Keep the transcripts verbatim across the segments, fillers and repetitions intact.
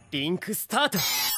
リンクスタート。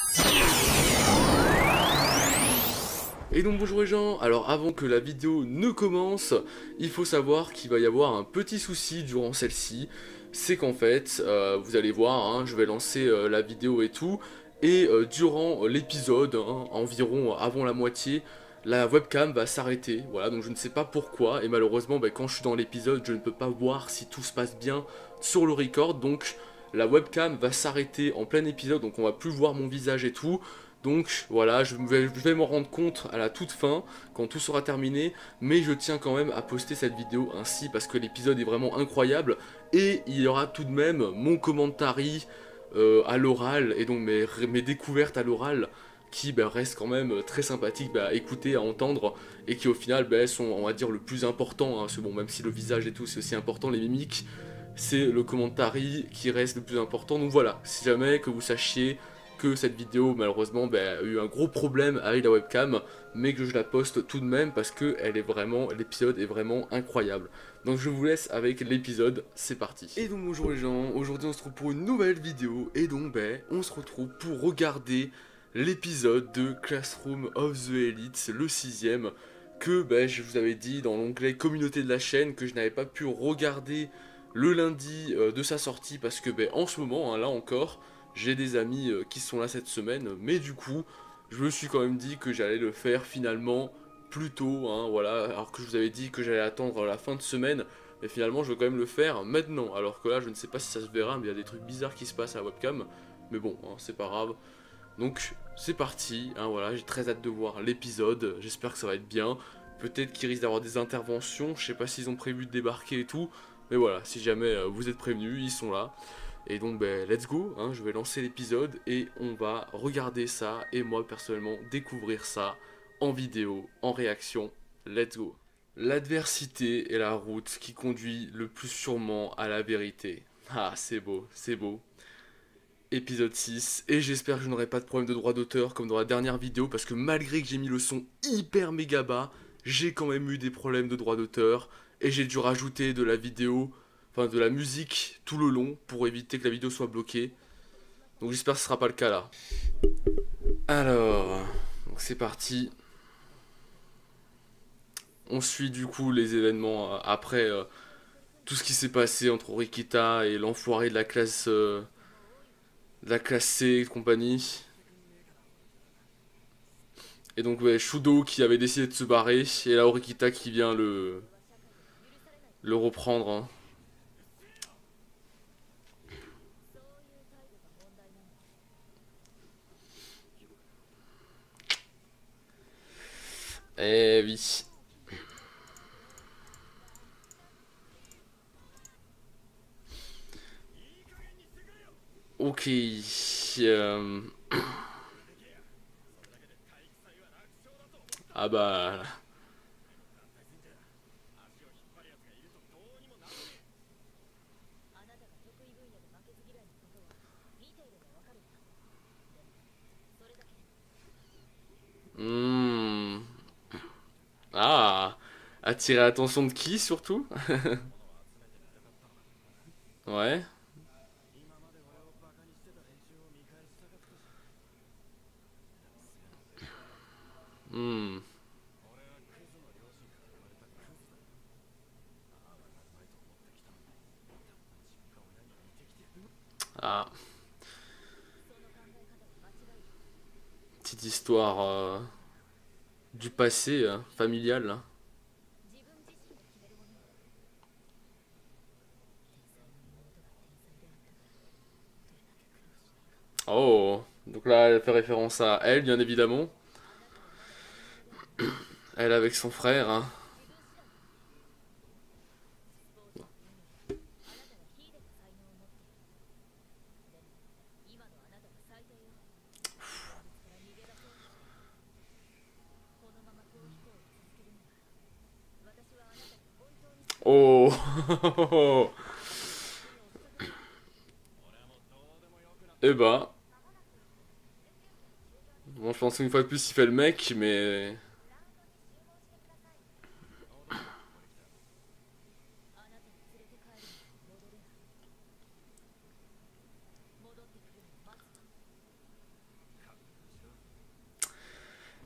Et donc bonjour les gens, alors avant que la vidéo ne commence, il faut savoir qu'il va y avoir un petit souci durant celle-ci. C'est qu'en fait, euh, vous allez voir, hein, je vais lancer euh, la vidéo et tout, et euh, durant l'épisode, hein, environ avant la moitié, la webcam va s'arrêter, voilà, donc je ne sais pas pourquoi, et malheureusement bah, quand je suis dans l'épisode, je ne peux pas voir si tout se passe bien sur le record, donc la webcam va s'arrêter en plein épisode, donc on va plus voir mon visage et tout. Donc voilà, je vais, je vais m'en rendre compte à la toute fin, quand tout sera terminé, mais je tiens quand même à poster cette vidéo ainsi parce que l'épisode est vraiment incroyable, et il y aura tout de même mon commentary euh, à l'oral, et donc mes, mes découvertes à l'oral, qui bah, restent quand même très sympathiques bah, à écouter, à entendre, et qui au final bah, sont, on va dire, le plus important, hein, parce que bon, même si le visage et tout c'est aussi important, les mimiques, c'est le commentary qui reste le plus important, donc voilà, si jamais que vous sachiez que cette vidéo malheureusement bah, a eu un gros problème avec la webcam, mais que je la poste tout de même parce que elle est vraiment, l'épisode est vraiment incroyable. Donc je vous laisse avec l'épisode, c'est parti. Et donc bonjour les gens, aujourd'hui on se retrouve pour une nouvelle vidéo, et donc bah, on se retrouve pour regarder l'épisode de Classroom of the Elite, le sixième, que bah, je vous avais dit dans l'onglet communauté de la chaîne que je n'avais pas pu regarder le lundi euh, de sa sortie parce que bah, en ce moment, hein, là encore, j'ai des amis euh, qui sont là cette semaine, mais du coup, je me suis quand même dit que j'allais le faire finalement plus tôt, hein, voilà, alors que je vous avais dit que j'allais attendre la fin de semaine, mais finalement je vais quand même le faire maintenant, alors que là je ne sais pas si ça se verra, mais il y a des trucs bizarres qui se passent à la webcam, mais bon, hein, c'est pas grave. Donc c'est parti, hein, voilà, j'ai très hâte de voir l'épisode, j'espère que ça va être bien, peut-être qu'il risque d'avoir des interventions, je sais pas s'ils ont prévu de débarquer et tout, mais voilà, si jamais euh, vous êtes prévenus, ils sont là. Et donc ben, let's go, hein, je vais lancer l'épisode et on va regarder ça et moi personnellement découvrir ça en vidéo, en réaction, let's go. L'adversité est la route qui conduit le plus sûrement à la vérité. Ah c'est beau, c'est beau. Épisode six, et j'espère que je n'aurai pas de problème de droit d'auteur comme dans la dernière vidéo, parce que malgré que j'ai mis le son hyper méga bas, j'ai quand même eu des problèmes de droit d'auteur, et j'ai dû rajouter de la vidéo, enfin de la musique tout le long, pour éviter que la vidéo soit bloquée. Donc j'espère que ce sera pas le cas là. Alors, c'est parti. On suit du coup les événements euh, après euh, tout ce qui s'est passé entre Rikita et l'enfoiré de la classe... Euh, de la classe C et compagnie. Et donc ouais, Shudo qui avait décidé de se barrer, et là Orikita qui vient le le reprendre, hein. Eh oui. Ok. Euh... Ah bah... Hmm. Ah. Attirer l'attention de qui surtout? Ouais. Hmm. Ah. Petite histoire euh, du passé euh, familial, hein. Oh. Donc là, elle fait référence à elle, bien évidemment. Elle avec son frère, hein. Oh. Eh bah. Bon, je pense qu'une fois de plus, il fait le mec, mais...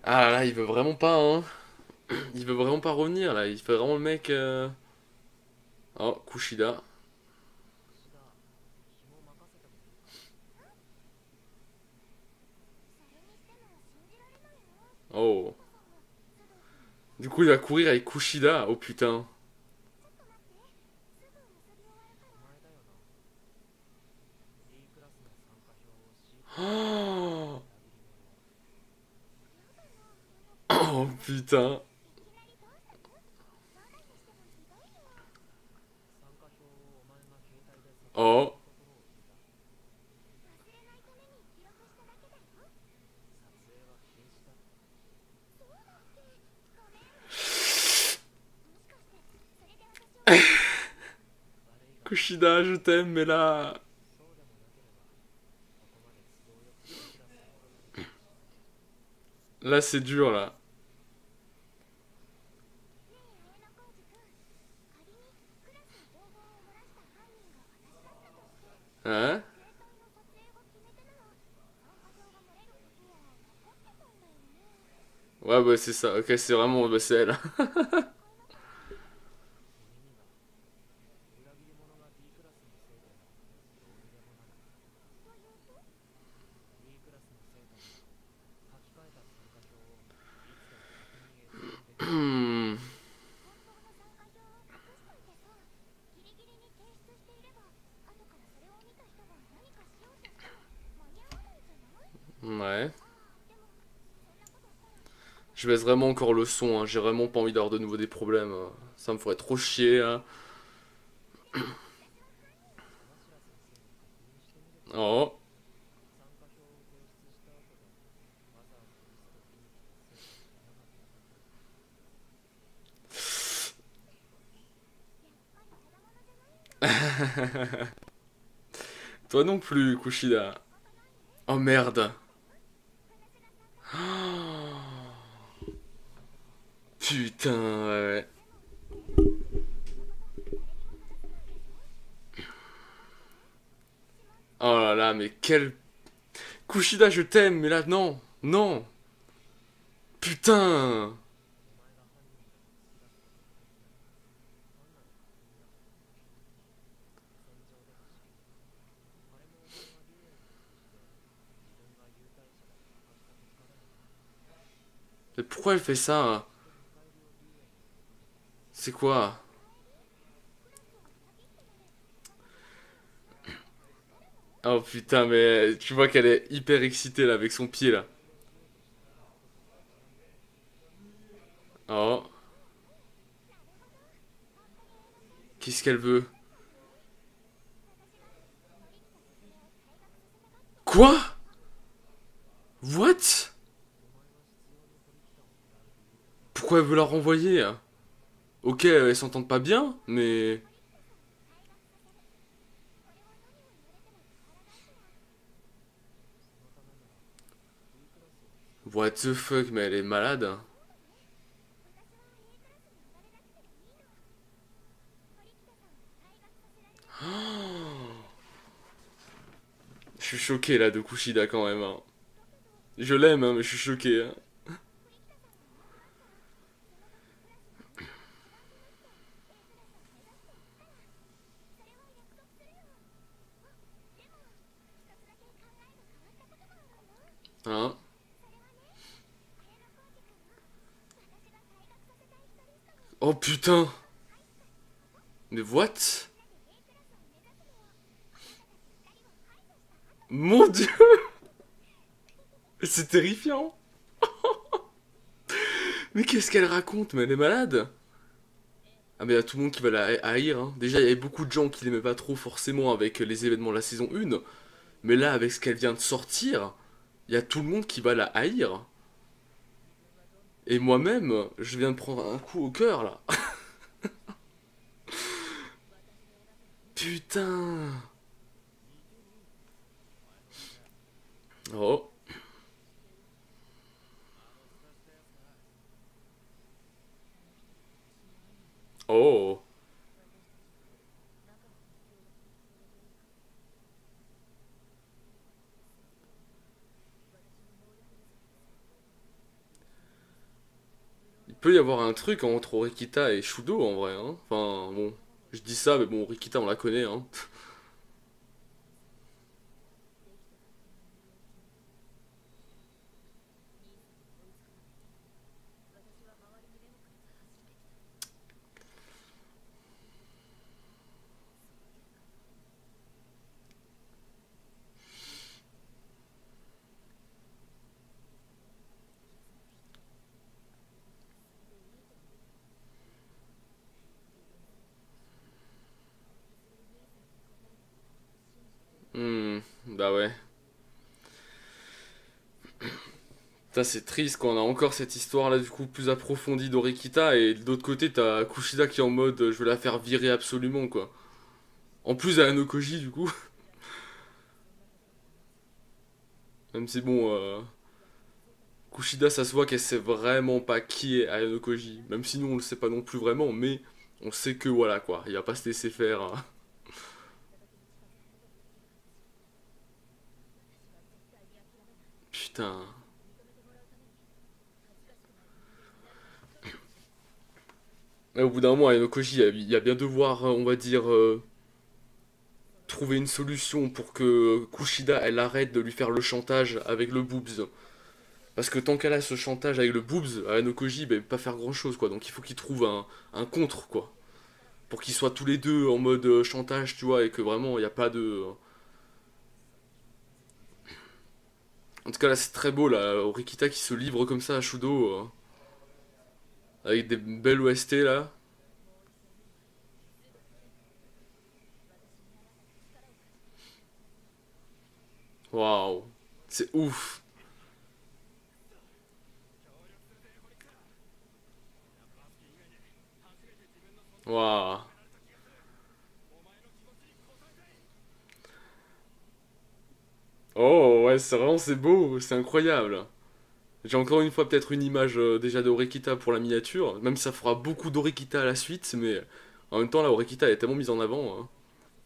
Ah là, il veut vraiment pas, hein. Il veut vraiment pas revenir, là. Il fait vraiment le mec... euh, Oh, Kushida. Oh. Du coup, il va courir avec Kushida. Oh putain. Oh, oh putain. Oh. Kushida, je t'aime, mais là... Là, c'est dur, là. Hein? Ouais, bah c'est ça. Ok, c'est vraiment... Bah, c'est elle. Hmm. Ouais. Je baisse vraiment encore le son, hein. J'ai vraiment pas envie d'avoir de nouveau des problèmes, hein. Ça me ferait trop chier, hein. Oh. Toi non plus, Kushida. Oh merde. Putain, ouais. Oh là là, mais quel... Kushida, je t'aime, mais là, non. Non. Putain. Mais pourquoi elle fait ça, hein? C'est quoi? Oh putain, mais tu vois qu'elle est hyper excitée là avec son pied là. Oh, qu'est-ce qu'elle veut? Quoi? What? Pourquoi elle veut la renvoyer, hein? Ok, elles s'entendent pas bien, mais... What the fuck, mais elle est malade, hein. Je suis choqué là de Kushida quand même, hein. Je l'aime, hein, mais je suis choqué, hein. Hein? Oh putain! Mais what? Mon dieu! C'est terrifiant! Mais qu'est-ce qu'elle raconte? Mais elle est malade! Ah mais il y a tout le monde qui va la haïr, hein. Déjà, il y avait beaucoup de gens qui l'aimaient pas trop forcément avec les événements de la saison un. Mais là, avec ce qu'elle vient de sortir, il y a tout le monde qui va la haïr. Et moi-même, je viens de prendre un coup au cœur, là. Putain. Oh. Oh. peut y avoir un truc entre Rikita et Shudo en vrai, hein. Enfin, bon, je dis ça, mais bon, Rikita on la connaît, hein. Hmm, bah ouais. Putain, c'est triste quand on a encore cette histoire là du coup plus approfondie d'Orikita et de l'autre côté t'as Kushida qui est en mode euh, je veux la faire virer absolument quoi. En plus à Anokoji du coup, même si bon, euh, Kushida ça se voit qu'elle sait vraiment pas qui est Ayano Koji, même si nous on le sait pas non plus vraiment, mais on sait que voilà quoi, il va pas se laisser faire, hein. Putain. Et au bout d'un moment Ayano Koji il y a bien devoir, euh, on va dire, euh, trouver une solution pour que Kushida elle arrête de lui faire le chantage avec le boobs. Parce que tant qu'elle a ce chantage avec le boobs, Ayano Koji ben, peut pas faire grand chose quoi, donc il faut qu'il trouve un, un contre quoi. Pour qu'ils soient tous les deux en mode euh, chantage, tu vois, et que vraiment il n'y a pas de. En tout cas, là, c'est très beau, là, Rikita qui se livre comme ça à Shudo, euh, avec des belles O S T, là. Waouh, c'est ouf. Waouh. Oh, ouais, c'est vraiment, c'est beau, c'est incroyable. J'ai encore une fois peut-être une image euh, déjà de Orikita pour la miniature, même si ça fera beaucoup d'Orikita à la suite, mais en même temps, là, Orikita elle est tellement mise en avant, hein.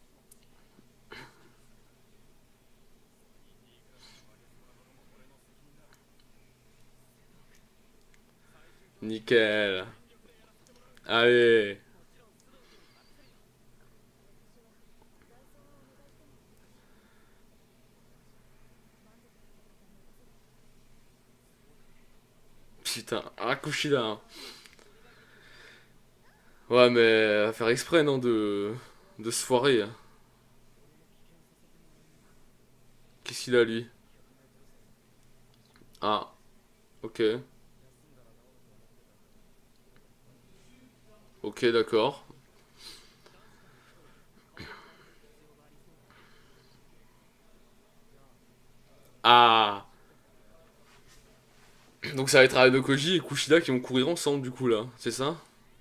Nickel. Allez. Putain, ah, Kushida, hein. Ouais, mais à faire exprès, non, de, de se foirer, hein. Qu'est-ce qu'il a, lui? Ah, ok. Ok, d'accord. Ah, donc ça va être Ayano Koji et Kushida qui vont courir ensemble, du coup, là, c'est ça?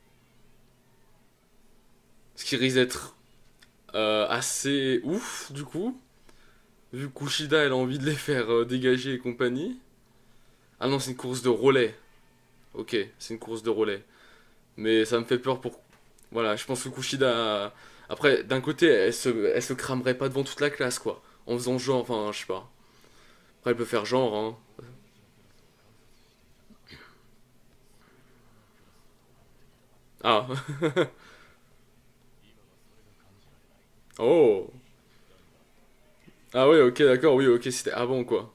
Ce qui risque d'être euh, assez ouf, du coup. Vu que Kushida, elle a envie de les faire euh, dégager et compagnie. Ah non, c'est une course de relais. Ok, c'est une course de relais. Mais ça me fait peur pour. Voilà, je pense que Kushida. Après, d'un côté, elle se, elle se cramerait pas devant toute la classe, quoi. En faisant genre, enfin, je sais pas. Après, elle peut faire genre, hein. Ah. Oh. Ah ouais, ok, d'accord, oui, ok, c'était avant, quoi.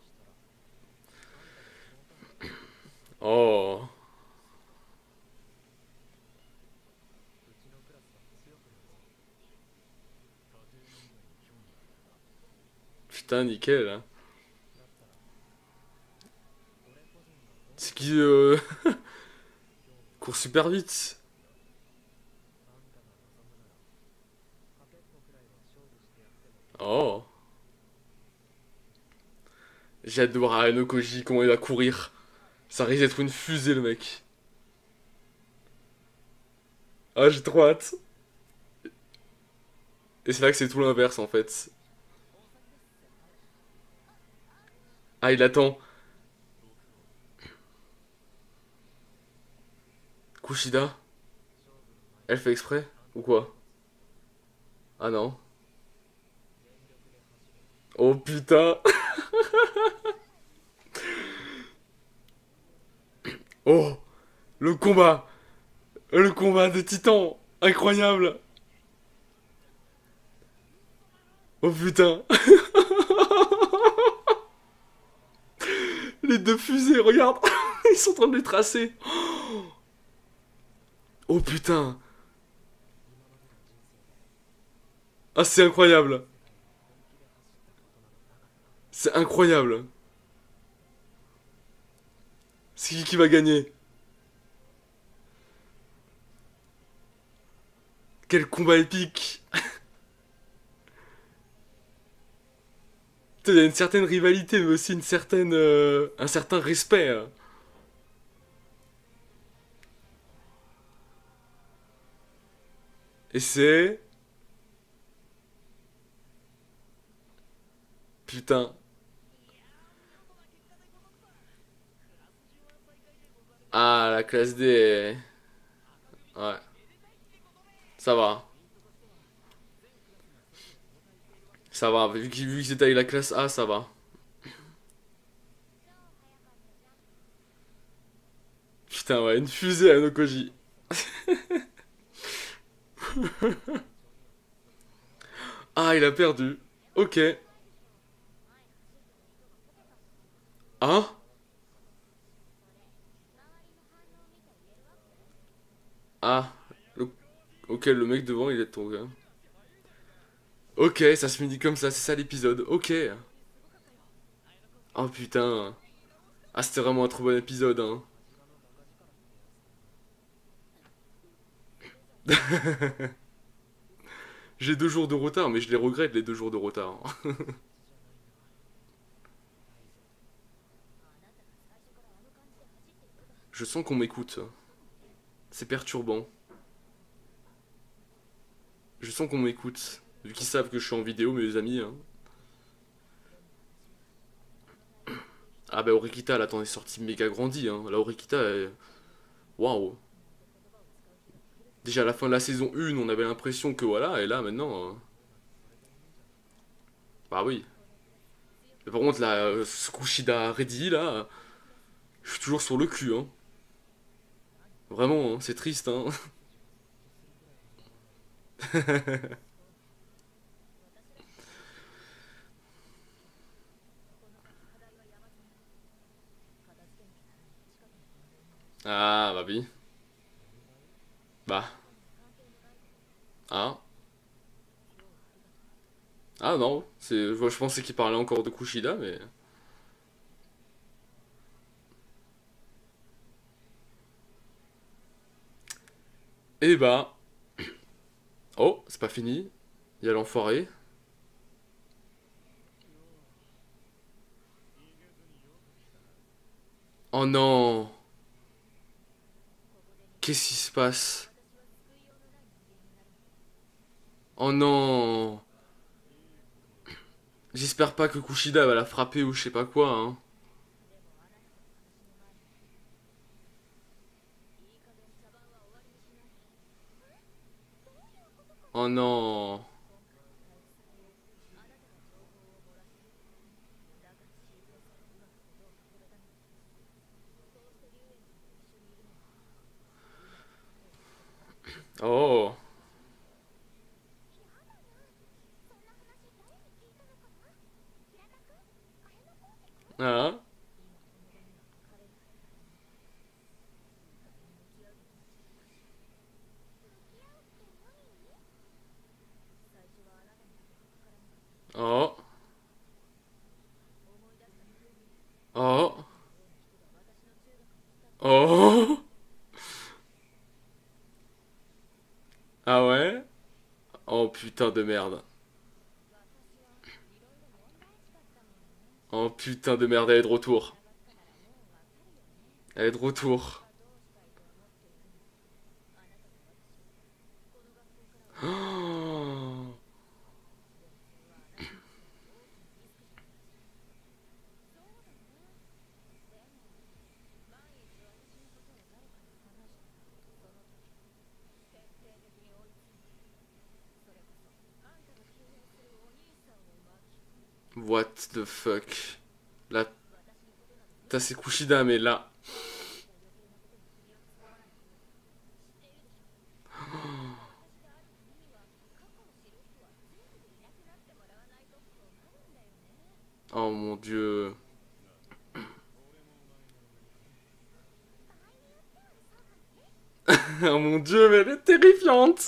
Oh. Putain, nickel, hein. C'est qui euh... court super vite. Oh. J'ai hâte de voir Areno Koji, comment il va courir. Ça risque d'être une fusée, le mec. Ah, j'ai trop hâte. Et c'est là que c'est tout l'inverse, en fait. Ah, il attend. Kushida? Elle fait exprès? Ou quoi? Ah non. Oh putain. Oh. Le combat. Le combat de titans. Incroyable. Oh putain. Les deux fusées, regarde. Ils sont en train de les tracer. Oh putain. Ah, c'est incroyable. C'est incroyable. C'est qui qui va gagner? Quel combat épique. Il y a une certaine rivalité, mais aussi une certaine, euh, un certain respect. Hein. Et c'est... Putain. Ah, la classe D. Ouais. Ça va. Ça va. Vu qu'ils vu qu'ils étaient avec la classe A, ça va. Putain, ouais, une fusée à Nokoji. Ah, il a perdu. Ok. Hein? Ah. Le... Ok, le mec devant, il est tombé. Hein. Ok, ça se finit comme ça, c'est ça l'épisode. Ok. Oh putain. Ah, c'était vraiment un trop bon épisode, hein. J'ai deux jours de retard, mais je les regrette, les deux jours de retard. Je sens qu'on m'écoute. C'est perturbant. Je sens qu'on m'écoute. Vu qu'ils savent que je suis en vidéo, mes amis. Hein. Ah bah Orikita, là, t'en es sorti méga grandi. Hein. La Orikita, elle... Waouh. Déjà à la fin de la saison un, on avait l'impression que voilà, et là, maintenant... euh, Bah oui. Mais par contre, la euh, Kushida Ready, là... Je suis toujours sur le cul, hein. Vraiment, hein, c'est triste, hein. Ah, bah oui. Bah. Ah. Ah non, c'est, je pensais qu'il parlait encore de Kushida, mais... Eh bah... Oh, c'est pas fini. Il y a l'enfoiré. Oh non. Qu'est-ce qui se passe? Oh non. J'espère pas que Kushida va la frapper ou je sais pas quoi, hein. Oh non. Oh. Ah. Oh. Oh. Oh. Ah ouais? Oh putain de merde. Oh putain de merde, elle est de retour. Elle est de retour. Oh. What the fuck? Là, t'as c'est Kushida, mais là... Oh mon dieu. Oh mon dieu, mais elle est terrifiante.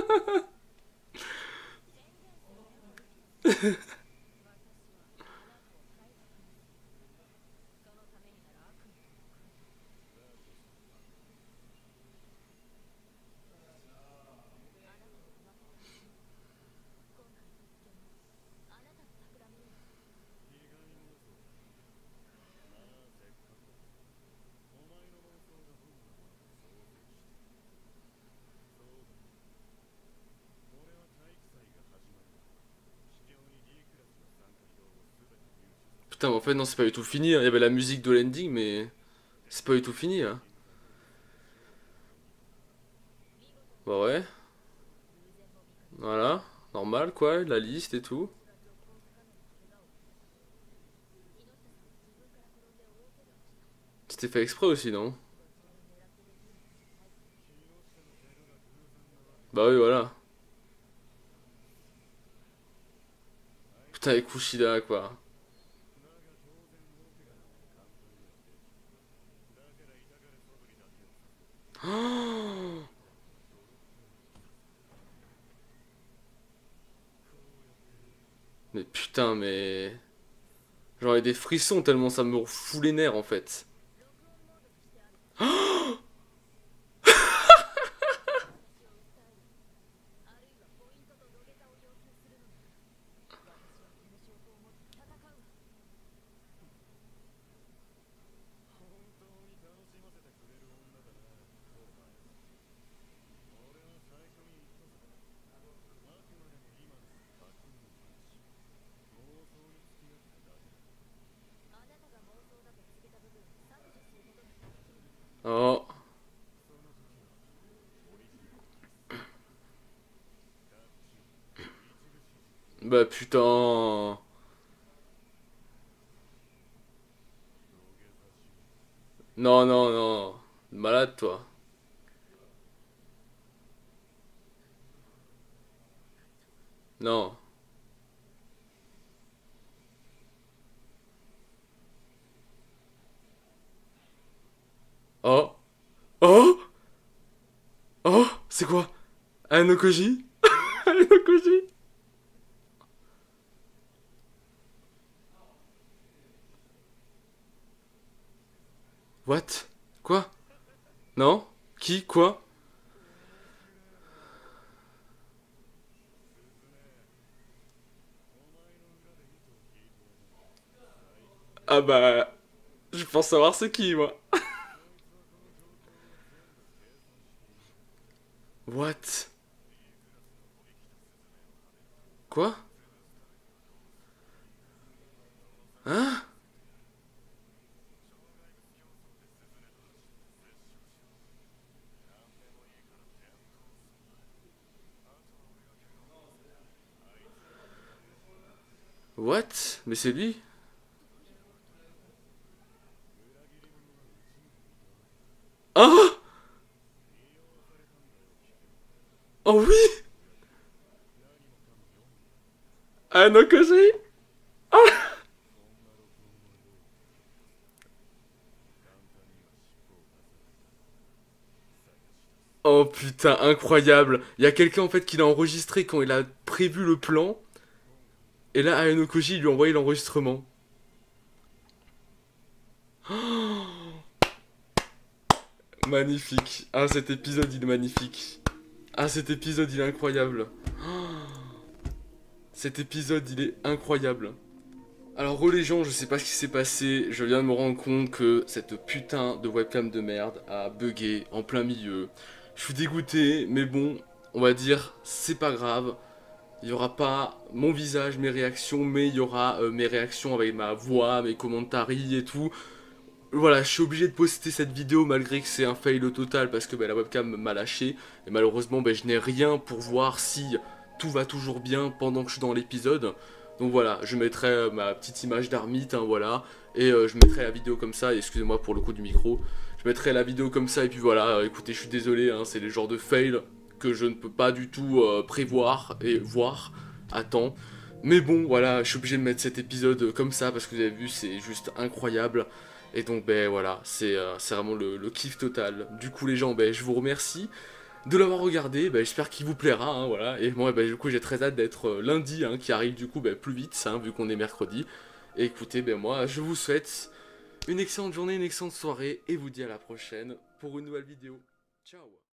Putain, mais en fait, non, c'est pas du tout fini, hein. Il y avait la musique de l'ending, mais c'est pas du tout fini, hein. Bah ouais, voilà, normal, quoi, la liste et tout. C'était fait exprès aussi, non? Bah oui, voilà. Putain, et Kushida, quoi. Oh, mais putain, mais... J'aurais des frissons tellement ça me fout les nerfs, en fait. Oh, bah putain. Non, non, non. Malade, toi. Non. Oh. Oh. Oh. C'est quoi? Anokoji? Anokoji? What? Quoi? Non? Qui? Quoi? Ah bah... Je pense savoir c'est qui, moi. What? Quoi? Hein? What? Mais c'est lui? Oh! Oh oui! Anokoji? Oh putain, incroyable. Il y a quelqu'un en fait qui l'a enregistré quand il a prévu le plan. Et là, Ayano Koji lui a envoyé l'enregistrement. Magnifique. Ah, cet épisode, il est magnifique. Ah, cet épisode, il est incroyable. Cet épisode, il est incroyable. Alors, re les gens, je sais pas ce qui s'est passé. Je viens de me rendre compte que cette putain de webcam de merde a bugué en plein milieu. Je suis dégoûté, mais bon, on va dire, c'est pas grave. Il n'y aura pas mon visage, mes réactions, mais il y aura euh, mes réactions avec ma voix, mes commentaires et tout. Voilà, je suis obligé de poster cette vidéo malgré que c'est un fail au total parce que bah, la webcam m'a lâché. Et malheureusement, bah, je n'ai rien pour voir si tout va toujours bien pendant que je suis dans l'épisode. Donc voilà, je mettrai euh, ma petite image d'Armite, hein, voilà. Et euh, je mettrai la vidéo comme ça, et excusez-moi pour le coup du micro. Je mettrai la vidéo comme ça, et puis voilà, euh, écoutez, je suis désolé, hein, c'est les genres de fails que je ne peux pas du tout euh, prévoir et voir à temps. Mais bon, voilà, je suis obligé de mettre cet épisode comme ça parce que vous avez vu, c'est juste incroyable. Et donc, ben voilà, c'est euh, c'est vraiment le, le kiff total. Du coup, les gens, ben je vous remercie de l'avoir regardé. Ben, j'espère qu'il vous plaira, hein, voilà. Et moi, ben, du coup, j'ai très hâte d'être euh, lundi, hein, qui arrive du coup ben, plus vite, hein, vu qu'on est mercredi. Et écoutez, ben moi, je vous souhaite une excellente journée, une excellente soirée, et vous dis à la prochaine pour une nouvelle vidéo. Ciao!